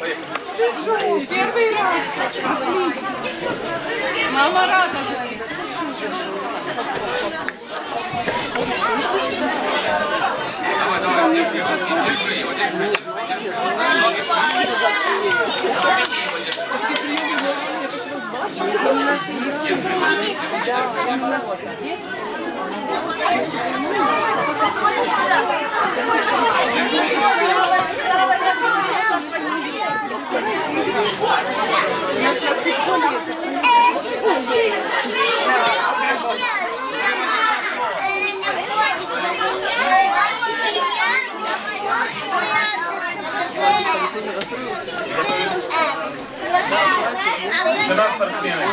Первый раз. Мама рада. Давай, держи его, держи его. Ноги шире. Жена спортсмена.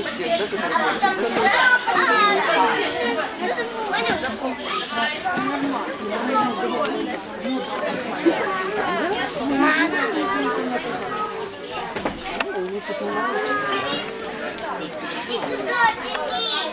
Иди сюда, Денис!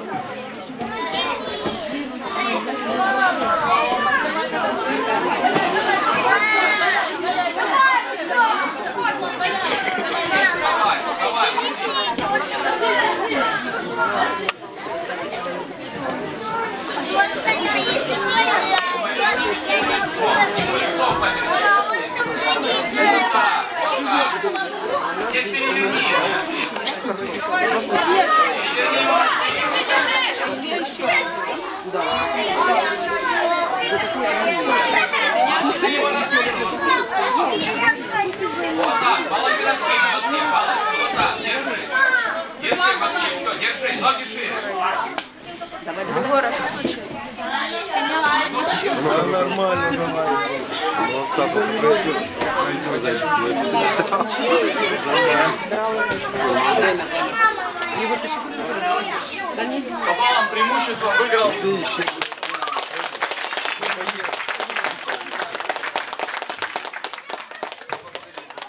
Вот так, молодец, Максим, вот так, держи. Держи, Максим, все, держи, ноги шире. Давай, Дора. Нормально, нормально. Вот так вот пройдет. По баллам преимущество выиграл.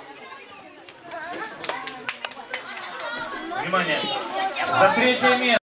Внимание! За третье место.